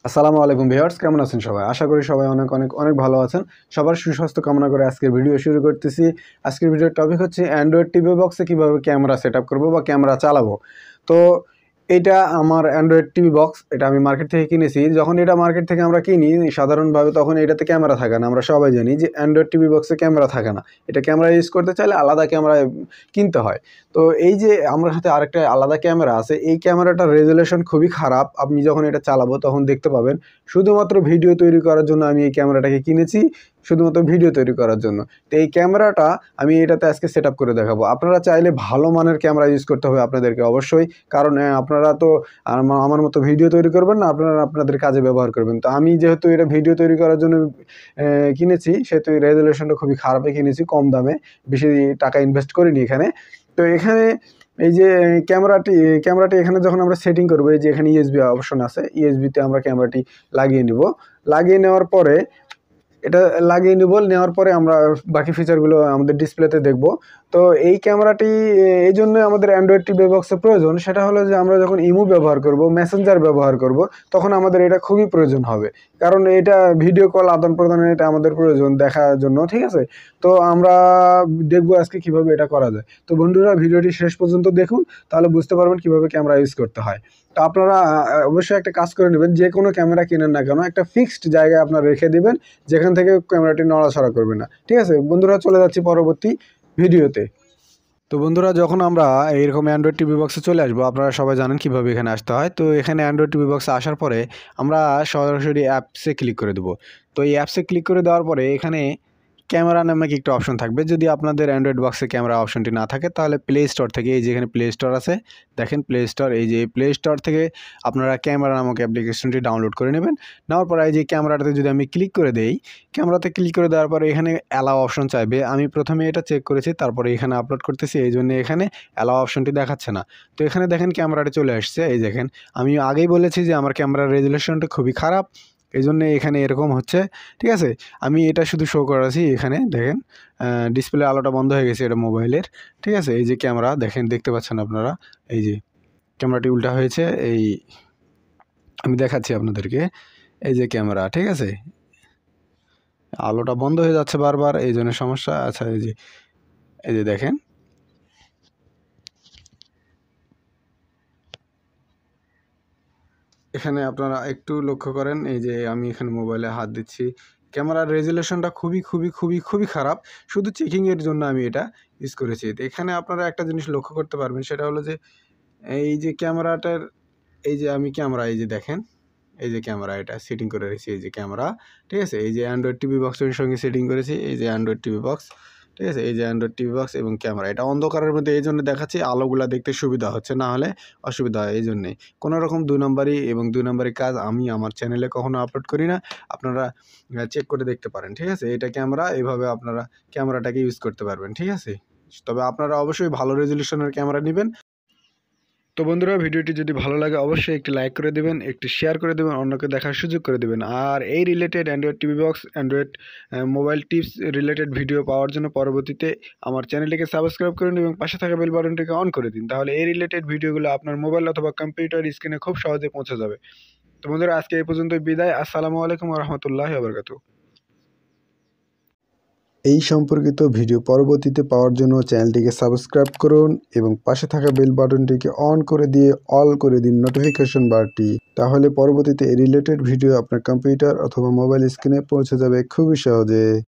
আসসালামু আলাইকুম ভিউয়ার্স, কেমন আছেন সবাই? আশা করি সবাই অনেক অনেক অনেক ভালো আছেন। সবার সুস্বাস্থ্য কামনা করে আজকের ভিডিও শুরু করতেছি। আজকের ভিডিওর টপিক হচ্ছে অ্যান্ড্রয়েড টিভি বক্সে কিভাবে ক্যামেরা সেটআপ করব বা ক্যামেরা চালাবো। তো এটা আমার অ্যান্ড্রয়েড টিভি বক্স, এটা আমি মার্কেট থেকে কিনেছি। যখন এটা মার্কেট থেকে আমরা কিনি সাধারণভাবে তখন এটাতে ক্যামেরা থাকে না। আমরা সবাই জানি যে অ্যান্ড্রয়েড টিভি বক্সে ক্যামেরা থাকে না। এটা ক্যামেরা ইউজ করতে চাইলে আলাদা ক্যামেরা কিনতে হয়। তো এই যে আমার হাতে আরেকটা আলাদা ক্যামেরা আছে, এই ক্যামেরাটার রেজুলেশন খুবই খারাপ। আপনি যখন এটা চালাবো তখন দেখতে পাবেন। শুধুমাত্র ভিডিও তৈরি করার জন্য আমি এই ক্যামেরাটাকে কিনেছি, শুধুমাত্র ভিডিও তৈরি করার জন্য। তো এই ক্যামেরাটা আমি এটাতে আজকে সেট আপ করে দেখাবো। আপনারা চাইলে ভালো মানের ক্যামেরা ইউজ করতে হবে আপনাদেরকে অবশ্যই, কারণ আপনারা তো আমার মতো ভিডিও তৈরি করবেন না, আপনারা আপনাদের কাজে ব্যবহার করবেন। তো আমি যেহেতু এটা ভিডিও তৈরি করার জন্য কিনেছি, সেহেতু এই রেজুলেশনটা খুবই খারাপে কিনেছি, কম দামে, বেশি টাকা ইনভেস্ট করিনি এখানে। তো এখানে এই যে ক্যামেরাটি এখানে যখন আমরা সেটিং করবো, এই যে এখানে ইউএসবি অপশন আছে, ইউএসবিতে আমরা ক্যামেরাটি লাগিয়ে নিব। লাগিয়ে নেওয়ার পরে এটা নেওয়ার পরে আমরা বাকি ফিচারগুলো আমাদের ডিসপ্লেতে দেখব। তো এই ক্যামেরাটি এই জন্য আমাদের অ্যান্ড্রয়েড টিভি বক্সের প্রয়োজন, সেটা হলো যে আমরা যখন ইমো ব্যবহার করব, মেসেঞ্জার ব্যবহার করব, তখন আমাদের এটা খুবই প্রয়োজন হবে। কারণ এটা ভিডিও কল আদান প্রদানের এটা আমাদের প্রয়োজন দেখার জন্য, ঠিক আছে? তো আমরা দেখব আজকে কিভাবে এটা করা যায়। তো বন্ধুরা, ভিডিওটি শেষ পর্যন্ত দেখুন, তাহলে বুঝতে পারবেন কিভাবে ক্যামেরা ইউজ করতে হয়। তো আপনারা অবশ্যই একটা কাজ করে নেবেন, যে কোনো ক্যামেরা কিনেন না কেন একটা ফিক্সড জায়গায় আপনারা রেখে দিবেন, যেখান থেকে ক্যামেরাটি নড়াচড়া করবে না, ঠিক আছে? বন্ধুরা, চলে যাচ্ছি পরবর্তী ভিডিওতে। তো বন্ধুরা, যখন আমরা এইরকম অ্যান্ড্রয়েড টিভি বক্সে চলে আসবো, আপনারা সবাই জানেন কীভাবে এখানে আসতে হয়। তো এখানে অ্যান্ড্রয়েড টিভি বক্সে আসার পরে আমরা সরাসরি অ্যাপসে ক্লিক করে দেবো। তো এই অ্যাপসে ক্লিক করে দেওয়ার পরে এখানে ক্যামেরা নামে একটা অপশন থাকবে। যদি আপনাদের অ্যান্ড্রয়েড বক্সে ক্যামেরা অপশনটি না থাকে, তাহলে প্লে স্টোর থেকে, এই যে এখানে প্লে স্টোর আছে, দেখেন প্লে স্টোর, এই যে প্লে স্টোর থেকে আপনারা ক্যামেরা নামক অ্যাপ্লিকেশনটি ডাউনলোড করে নেবেন। নেওয়ার পরে এই যে ক্যামেরাটাতে যদি আমি ক্লিক করে দেই, ক্যামেরাতে ক্লিক করে দেওয়ার পরে এখানে অ্যালাও অপশন চাইবে। আমি প্রথমে এটা চেক করেছি, তারপরে এখানে আপলোড করতেছি, এই জন্য এখানে অ্যালাও অপশনটি দেখাচ্ছে না। তো এখানে দেখেন ক্যামেরাটি চলে আসছে। এই দেখেন, আমি আগেই বলেছি যে আমার ক্যামেরার রেজুলেশনটা খুবই খারাপ, এই জন্য এখানে এরকম হচ্ছে, ঠিক আছে? আমি এটা শুধু শো করাছি। এখানে দেখেন ডিসপ্লে আলোটা বন্ধ হয়ে গেছে এটা মোবাইলের, ঠিক আছে? এই যে ক্যামেরা দেখেন, দেখতে পাচ্ছেন আপনারা, এই যে ক্যামেরাটি উল্টা হয়েছে। এই আমি দেখাচ্ছি আপনাদেরকে, এই যে ক্যামেরা, ঠিক আছে? আলোটা বন্ধ হয়ে যাচ্ছে বারবার, এই জন্য সমস্যা। আচ্ছা, এই যে দেখেন, এখানে আপনারা একটু লক্ষ্য করেন, এই যে আমি এখানে মোবাইলে হাত দিচ্ছি, ক্যামেরার রেজুলেশনটা খুবই খুবই খুবই খুবই খারাপ। শুধু চেকিংয়ের জন্য আমি এটা ইউজ করেছি। তো এখানে আপনারা একটা জিনিস লক্ষ্য করতে পারবেন, সেটা হলো যে এই যে ক্যামেরাটার, এই যে আমি ক্যামেরা, এই যে দেখেন, এই যে ক্যামেরা এটা সেটিং করে রেখেছি, এই যে ক্যামেরা, ঠিক আছে? এই যে অ্যান্ড্রয়েড টিভি বক্সের সঙ্গে সেটিং করেছি, এই যে অ্যান্ড্রয়েড টিভি বক্স, ঠিক আছে? এই যে অ্যান্ড্রয়েড টিভি বক্স এবং ক্যামেরা, এটা অন্ধকারের মধ্যে এই জন্য দেখাচ্ছি, আলোগুলা দেখতে সুবিধা হচ্ছে, না হলে অসুবিধা হয়। এই জন্যেই কোনো রকম দুই নম্বরই কাজ আমি আমার চ্যানেলে কখনো আপলোড করি না। আপনারা চেক করে দেখতে পারেন, ঠিক আছে? এটা ক্যামেরা, এইভাবে আপনারা ক্যামেরাটাকে ইউজ করতে পারবেন, ঠিক আছে? তবে আপনারা অবশ্যই ভালো রেজুলেশনের ক্যামেরা নেবেন। তো বন্ধুরা, ভিডিওটি যদি ভালো লাগে অবশ্যই একটি লাইক করে দেবেন, একটি শেয়ার করে দেবেন, অন্যকে দেখার সুযোগ করে দেবেন। আর এই related android TV box, android mobile tips related video পাওয়ার জন্য পরবর্তীতে আমার চ্যানেলটিকে সাবস্ক্রাইব করুন এবং পাশে থাকা বেল বাটনটিকে অন করে দিন। তাহলে এই রিলেটেড ভিডিওগুলো আপনার মোবাইল অথবা কম্পিউটার স্ক্রিনে খুব সহজে পৌঁছে যাবে। তো বন্ধুরা, আজকে এই পর্যন্তই বিদায়। আসসালামু আলাইকুম ওয়া রাহমাতুল্লাহি ওয়া বারাকাতুহু। এই সম্পর্কিত ভিডিও পরবর্তীতে পাওয়ার জন্য চ্যানেলটিকে সাবস্ক্রাইব করুন এবং পাশে থাকা বেল বাটনটিকে অন করে দিয়ে অল করে দিন নোটিফিকেশন বারটি। তাহলে পরবর্তীতে এই রিলেটেড ভিডিও আপনার কম্পিউটার অথবা মোবাইল স্ক্রিনে পৌঁছে যাবে খুবই সহজে।